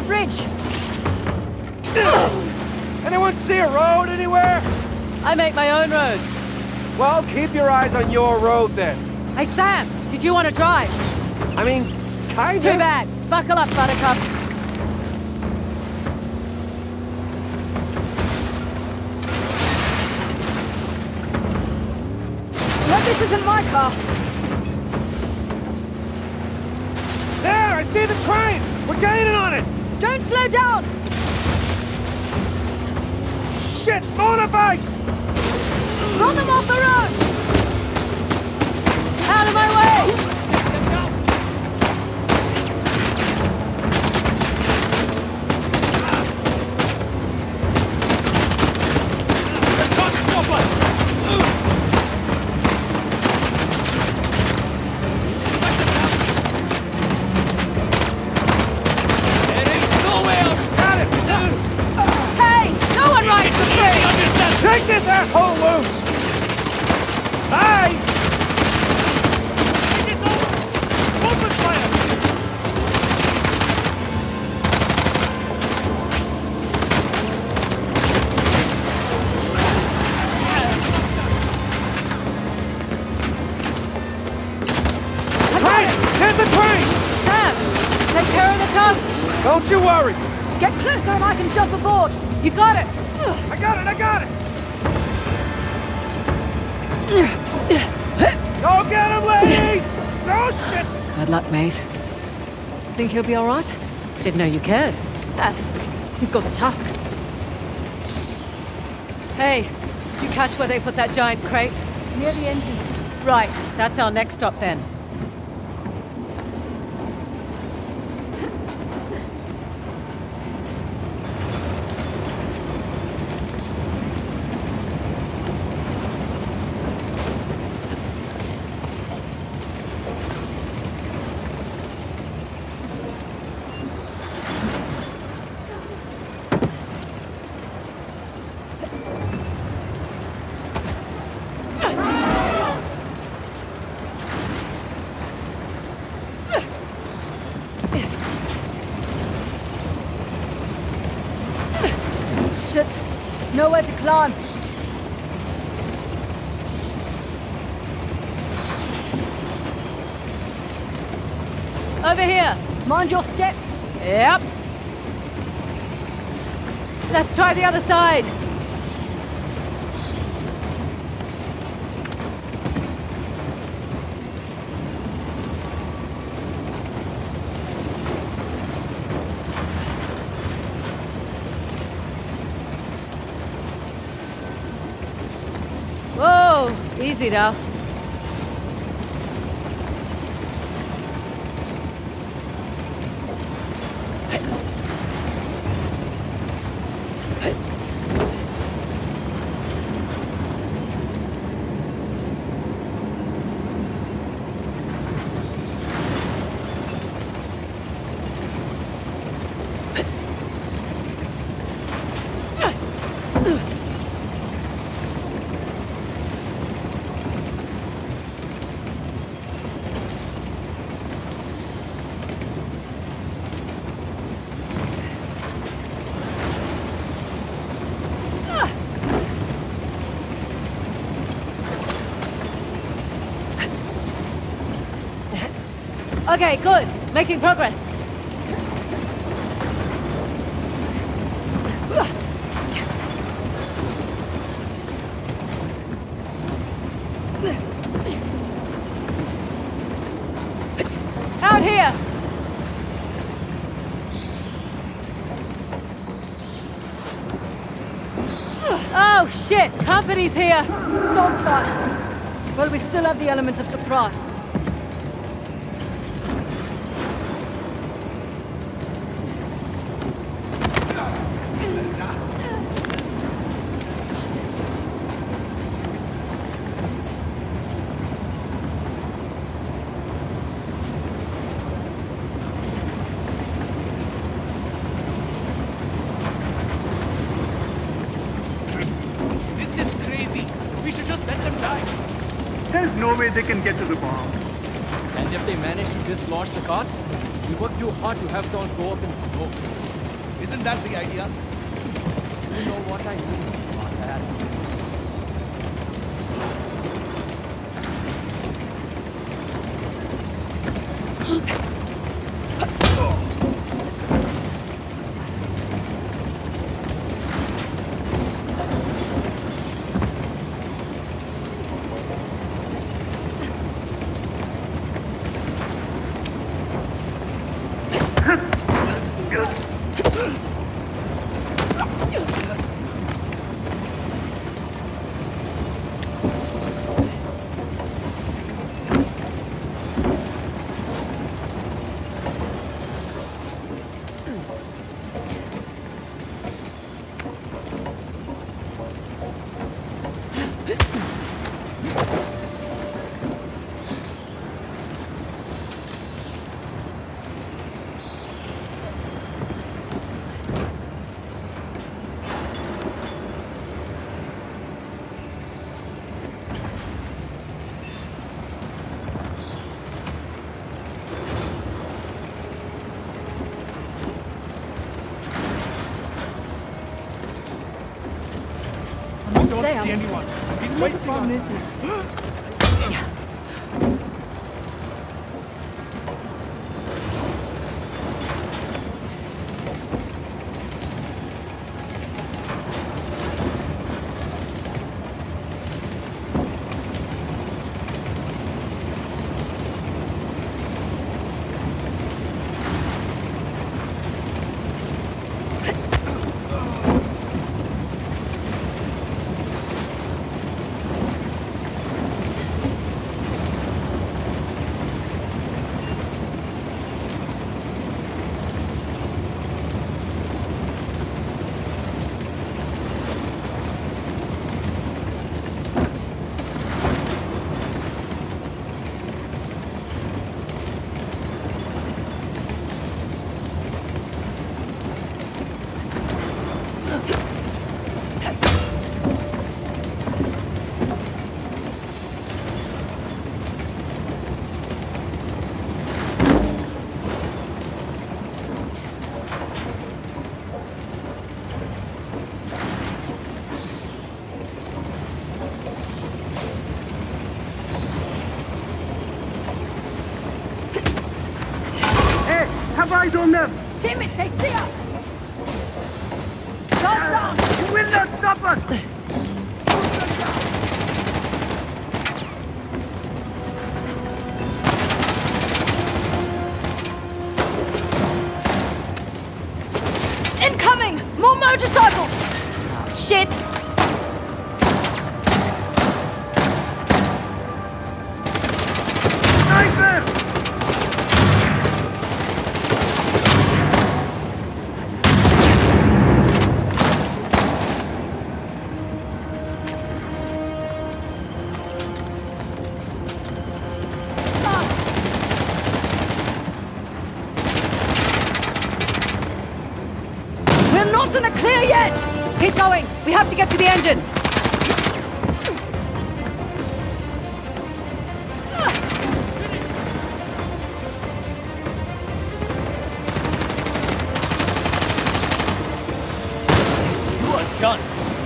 bridge! Anyone see a road anywhere? I make my own roads. Well, keep your eyes on your road then. Hey, Sam, did you want to drive? I mean, kinda. Too bad. Buckle up, Buttercup. No, this isn't my car. There, I see the train! We're gaining on it! Don't slow down! Shit, motorbikes! Run them off the road! Out of my way! Take this asshole loose! Bye! Take this over! Open fire! Train! Get the train! Sam, take care of the tusk. Don't you worry! Get closer and I can jump aboard! You got it. I got it! I got it! Go get him, ladies! Oh, shit! Good luck, mate. Think he'll be all right? Didn't know you cared. He's got the tusk. Hey, did you catch where they put that giant crate? Near the engine. Right, that's our next stop then. Shit. Nowhere to climb. Over here. Mind your step. Yep. Let's try the other side. Whoa, easy now. Okay, good. Making progress. Out here! Oh shit! Company's here! Assault fire. Well, we still have the element of surprise. There's no way they can get to the bomb. And if they manage to dislodge the cart, we work too hard to have it all go up in smoke. Isn't that the idea? You know what I mean about that. Don't see anyone. He's waiting on me. Have eyes on them! Damn it, they see us! Guards down! You will not stop us! Incoming! More motorcycles! Oh, shit! Sniper! We're not in the clear yet! Keep going! We have to get to the engine! You are done.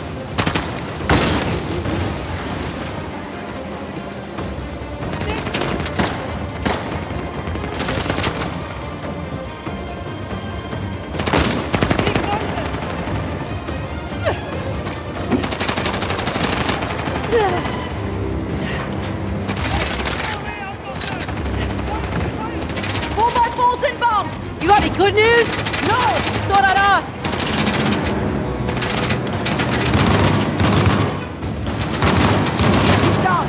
Four by fours inbound! You got any good news? No! Thought I'd ask. Down!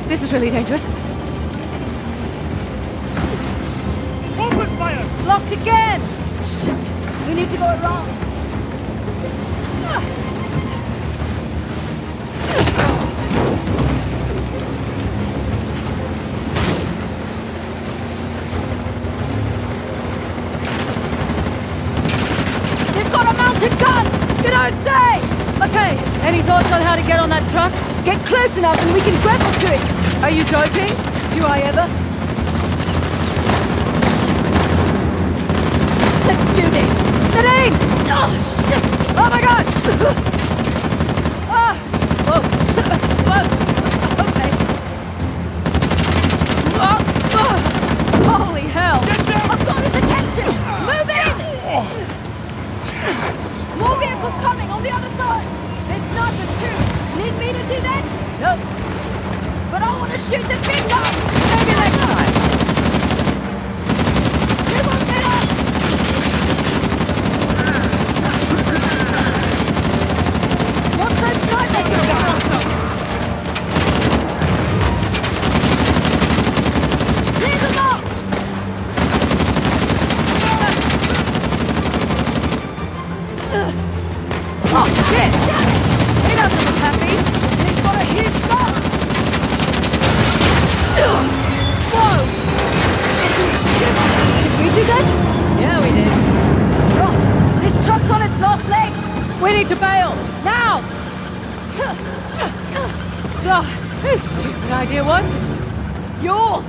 This is really dangerous. Open fire! Locked again! Shit! We need to go around. They've got a mounted gun! You don't say! Okay, any thoughts on how to get on that truck? Get close enough and we can grapple to it. Are you joking? Do I ever? Let's do this. Nadine! Oh, shit! Oh my god! Ah! Whoa! Whoa! Okay. Oh, oh. Holy hell! I've got his attention! Move in! More vehicles coming on the other side! There's snipers too! Need me to do that? No. But I want to shoot the big one! Maybe next time! You won't get up! Watch those snipers! Clear them up! Oh shit! Damn it! He doesn't look happy! He's got a huge gun! Whoa! Shit! Did we do that? Yeah, we did. Right! This truck's on its last legs! We need to bail! Now! Oh, whose stupid idea was this? Yours!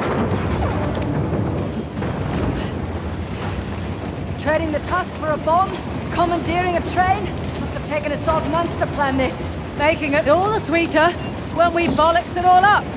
Trading the tusk for a bomb? Commandeering a train? Must have taken us odd months to plan this. Making it all the sweeter when we bollocks it all up.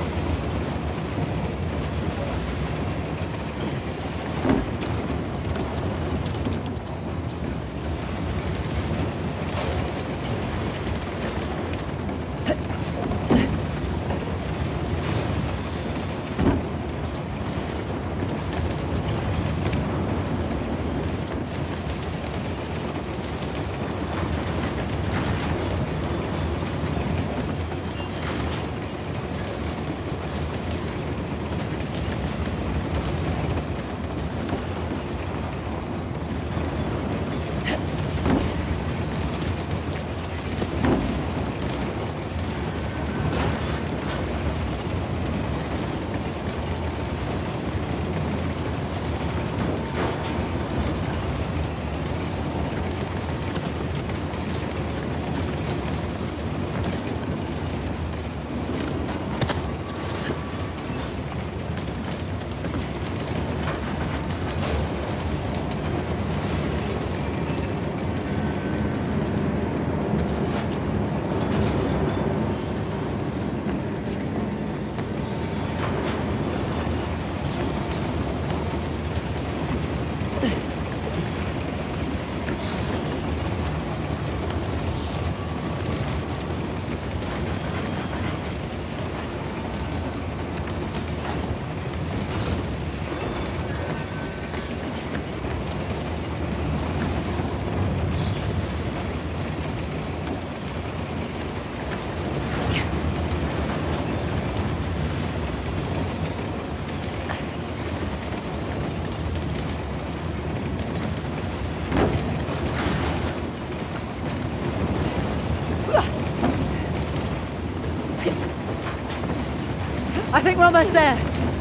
I think we're almost there.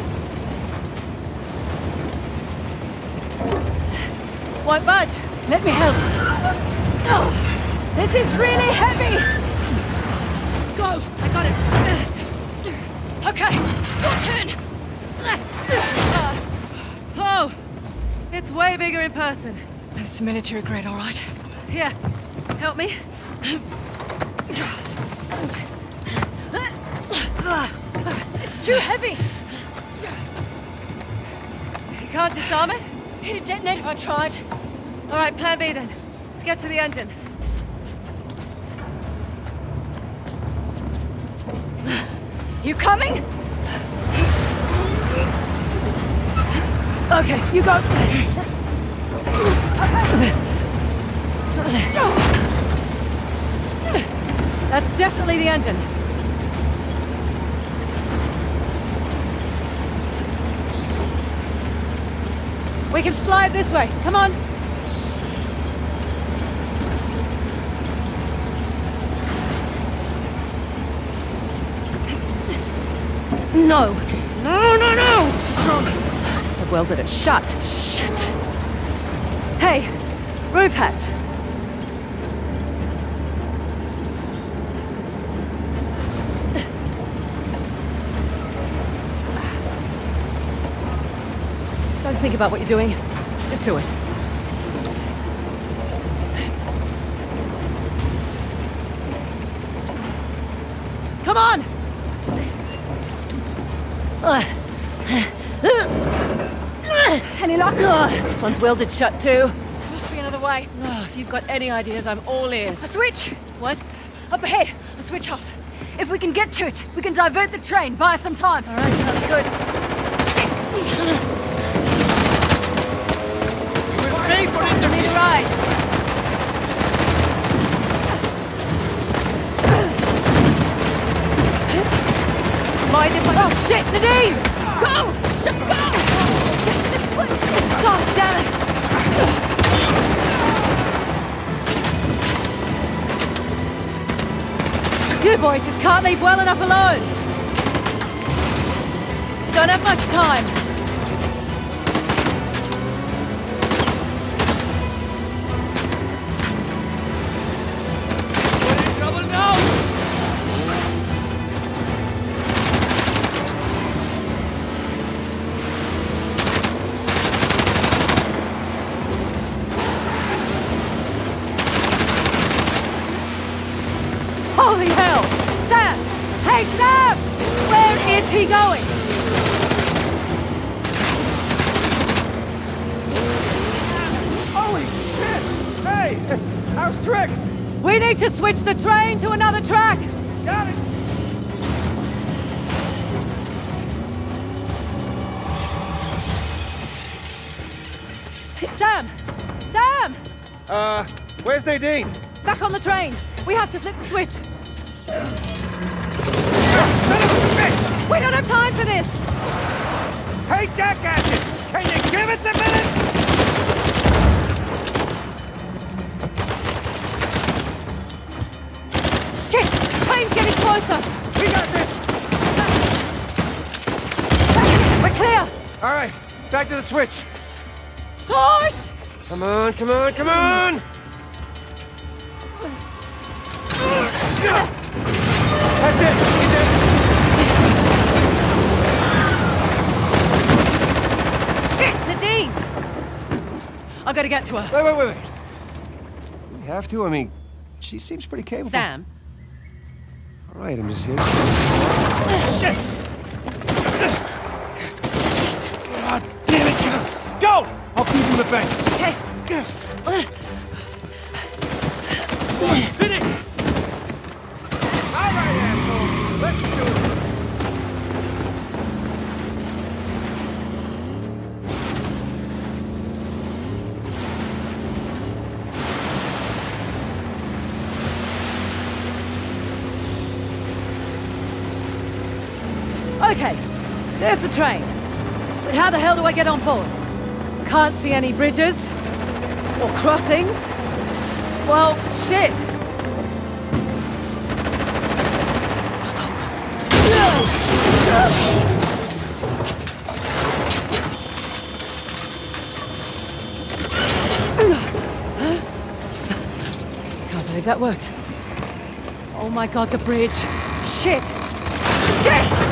Won't budge. Let me help. This is really heavy! Go! I got it. Okay, your turn! Oh! It's way bigger in person. It's military grade, all right. Here, help me. It's too heavy! You can't disarm it? It'd detonate if I tried. All right, plan B then. Let's get to the engine. You coming? Okay, you go. That's definitely the engine. We can slide this way. Come on. No. No! I've welded it shut. Shit. Hey, roof hatch. Don't think about what you're doing. Just do it. Come on! Any luck? This one's welded shut too. There must be another way. If you've got any ideas, I'm all ears. A switch! What? Up ahead, a switch house. If we can get to it, we can divert the train, buy us some time. All right, sounds good. We'll pay for it. Need a ride. Mind if I... Oh, shit, Nadine! Go! Just go! Get to the switch! God damn it! You boys just can't leave well enough alone. Don't have much time. We're in trouble now. Holy hell! Sam! Hey, Sam! Where is he going? Holy shit! Hey, how's Trix? We need to switch the train to another track! Got it. Sam! Sam! Where's Nadine? Back on the train! We have to flip the switch! Son of a bitch! We don't have time for this! Hey, jackasses! Can you give us a minute? Shit! Train's getting closer! We got this! We're clear! All right, back to the switch. Push! Come on, come on, come on! That's it! He's in. Shit! Nadine! I gotta get to her. Wait. We have to? I mean, she seems pretty capable. Sam? All right, I'm just here. Shit! God damn it! Go! I'll keep him in the bank. Okay. Finish! All right, asshole. Let's do it. Okay, there's the train. But how the hell do I get on board? Can't see any bridges. Or crossings. Well, shit. Can't believe that worked. Oh my god, the bridge. Shit! Shit!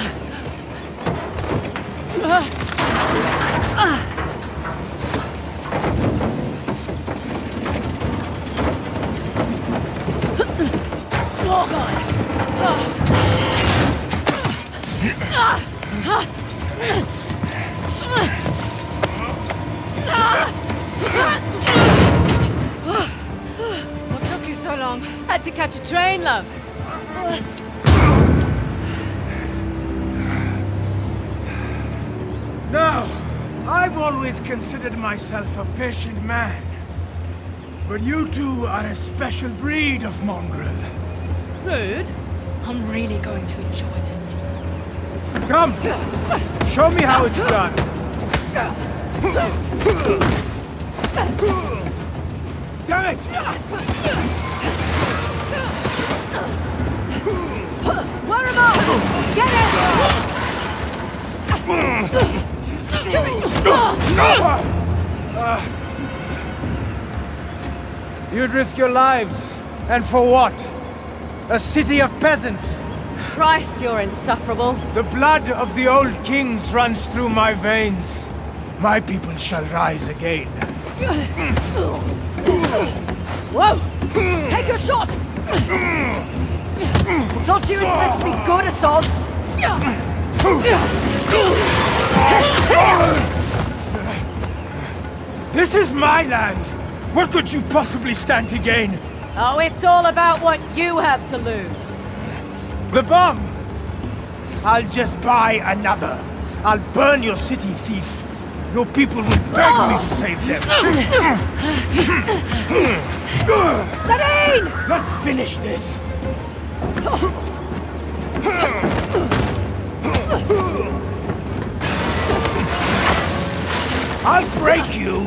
Oh god! What took you so long? Had to catch a train, love. No, I've always considered myself a patient man. But you two are a special breed of mongrel. Rude. I'm really going to enjoy this. Come! Show me how it's done. Damn it! Where am I? Get it! You'd risk your lives. And for what? A city of peasants. Christ, you're insufferable. The blood of the old kings runs through my veins. My people shall rise again. Whoa! Take your shot! Thought you were supposed to be good, Assault. This is my land. What could you possibly stand to gain? Oh, it's all about what you have to lose. The bomb! I'll just buy another. I'll burn your city, thief. Your people will beg me to save them. Nadine! Let's finish this. I'll break you.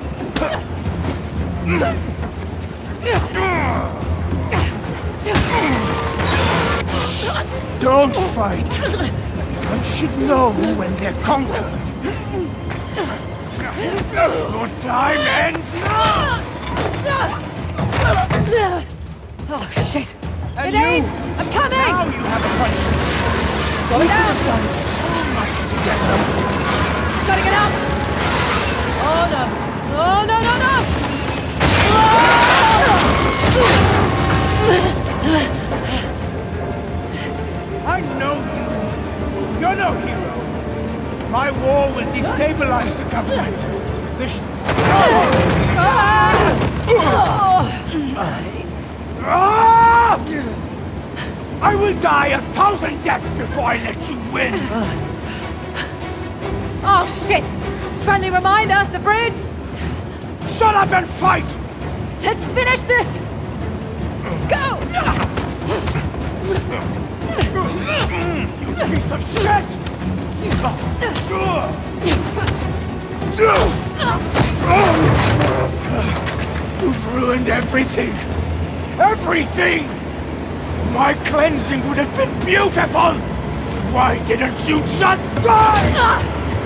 Don't fight. One should know when they're conquered. Your time ends now. Oh, shit. And Nadine, you, I'm coming! now you have a punishment. Going down! So much to get them. Gotta get up! Oh, no. Oh, no, no, no! I know you. You're no hero. My war will destabilize the government. I will die 1,000 deaths before I let you win. Oh, shit! Friendly reminder, the bridge! Shut up and fight! Let's finish this! Go! You piece of shit! You've ruined everything! Everything! My cleansing would have been beautiful! Why didn't you just die?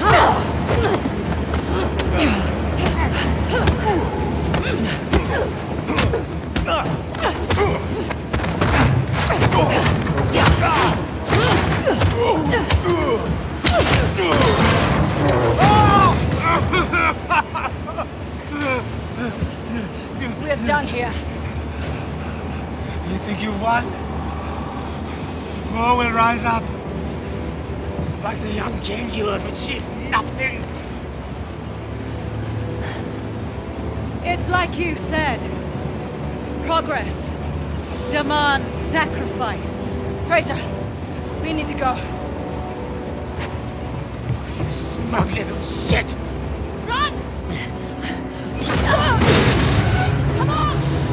We're done here. You think you've won? War will rise up. Like the young king, you have achieved nothing. It's like you said. Progress demands sacrifice. Fraser, we need to go. You smug little shit! Run! Come on!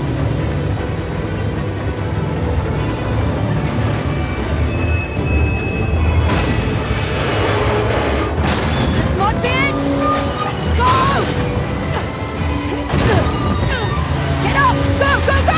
Smart bitch! Go! Get up! Go, go, go!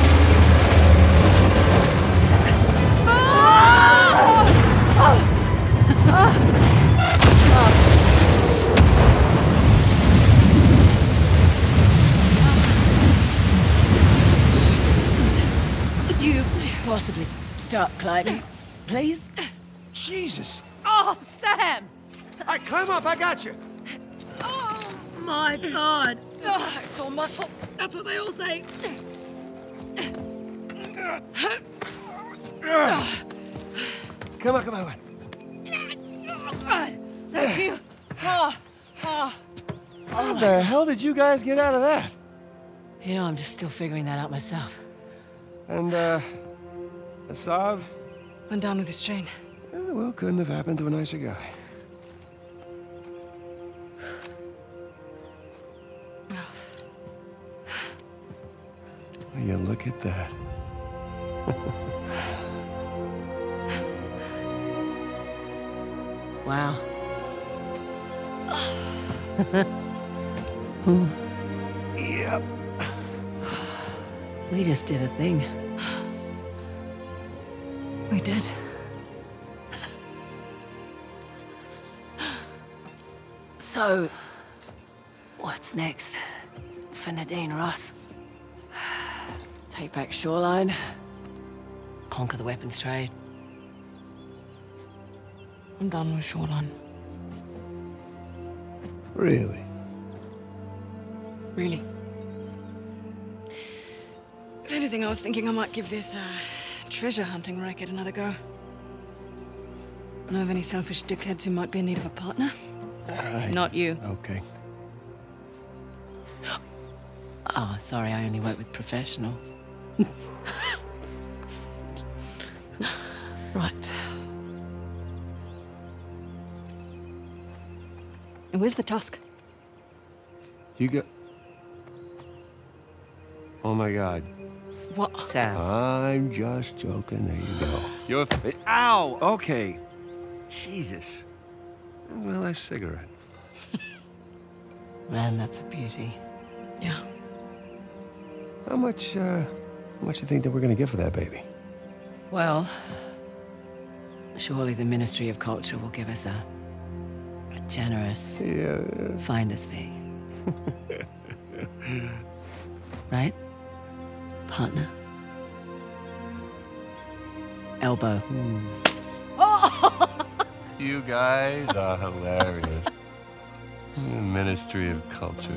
Could you possibly start climbing, please? Jesus! Oh, Sam! All right, climb up. I got you. Oh, my God! It's all muscle. That's what they all say. Come on, come on. Thank you. Oh. How the hell did you guys get out of that? You know, I'm just still figuring that out myself. And, Asav? Went down with his train. Well, couldn't have happened to a nicer guy. Will you look at that? Wow. Yep. We just did a thing. We did. So, what's next for Nadine Ross? Take back Shoreline, conquer the weapons trade. I'm done with Shoreline. Really? Really. If anything, I was thinking I might give this treasure hunting racket another go. Know of any selfish dickheads who might be in need of a partner? Not you. Okay. Oh, sorry, I only work with professionals. Right. And where's the tusk? You go... Oh my God. What? Sam. I'm just joking. There you go. You're... Ow! Okay. Jesus. That's my last cigarette. Man, that's a beauty. Yeah. How much you think that we're gonna get for that baby? Well, surely the Ministry of Culture will give us a generous finder's fee. Right? Partner? Elbow. You guys are hilarious. Ministry of Culture.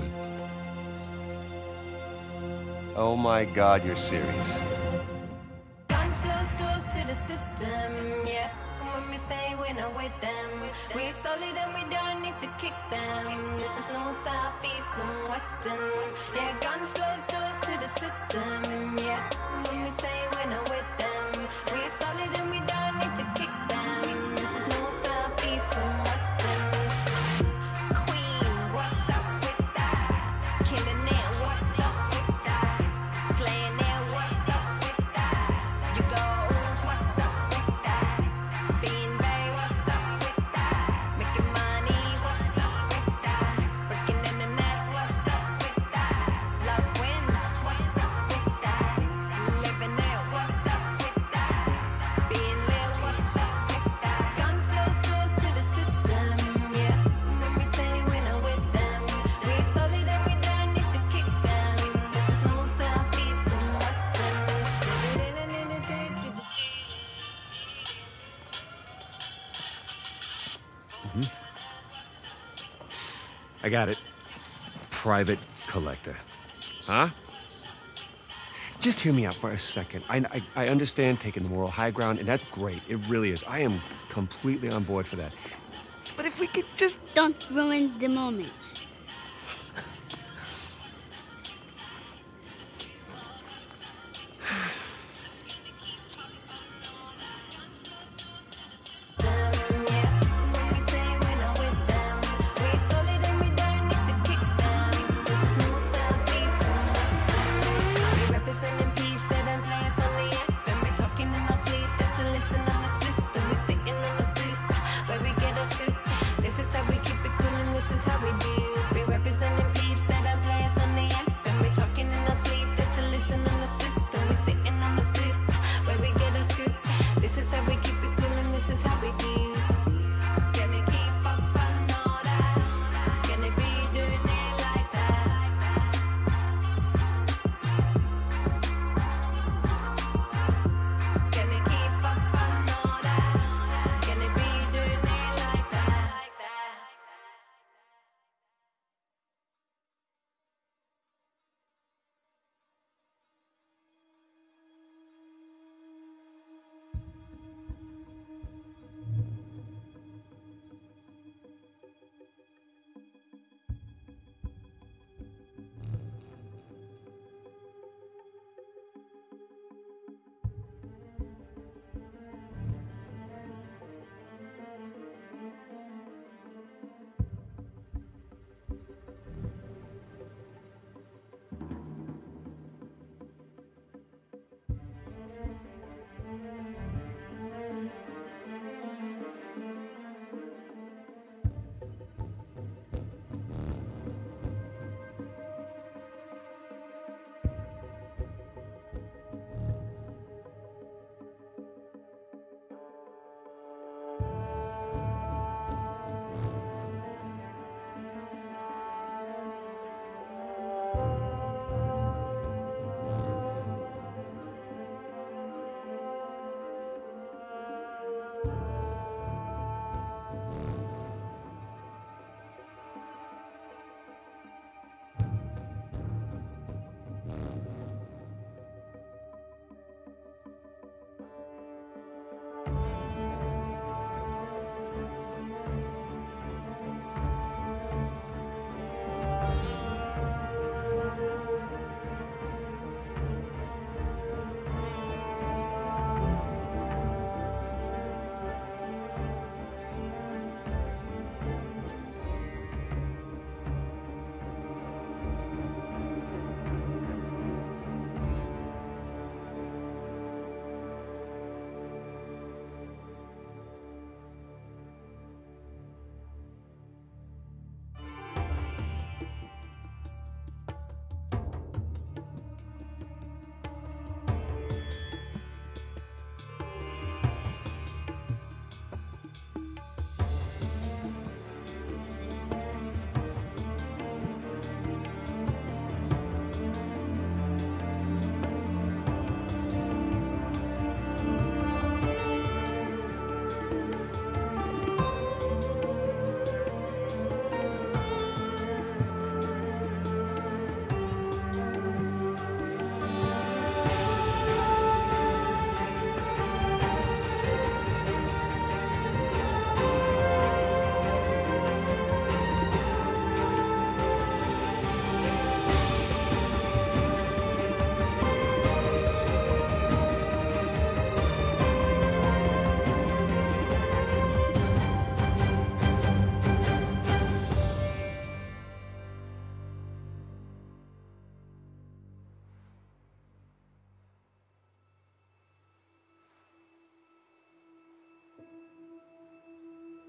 Oh my God, you're serious. Guns close doors to the system, yeah. When we say we're not with them, we solid and we don't need to kick them. This is no southeast and western. Yeah, guns close doors to the system, yeah. When we say we're not with them, we solid and we don't need to kick them. This is no southeast and western. Queen, what's up with that? Killing it, what's up with that? Slaying it, what's up with that? You goes, what's up with that? Being Bay, what's up with that? Making money, what's up with that? Breaking in the net, what's up with that? Love wins, what's up with that? Living it, what's up with that? Being lit, what's up with that? Guns close doors to the system, yeah. When we say we're not with them, we solid and we don't need to kick them. This is no southeast and western. I got it. Private collector. Huh? Just hear me out for a second. I understand taking the moral high ground, and that's great. It really is. I am completely on board for that. But if we could just... Don't ruin the moment. This is how we keep it cool and this is how we do.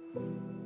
you.